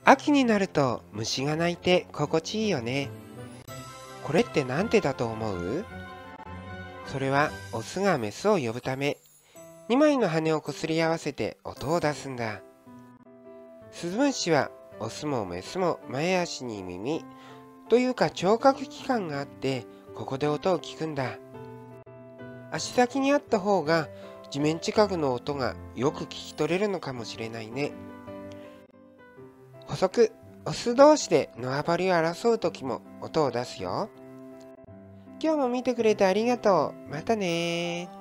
秋になると虫が鳴いて心地いいよね。これってなんでだと思う？それはオスがメスを呼ぶため、2枚の羽をこすり合わせて音を出すんだ。スズムシはオスもメスも前足に耳というか聴覚器官があって、ここで音を聞くんだ。足先にあった方が地面近くの音がよく聞き取れるのかもしれないね。補足、オス同士で縄張りを争う時も音を出すよ。今日も見てくれてありがとう。またね。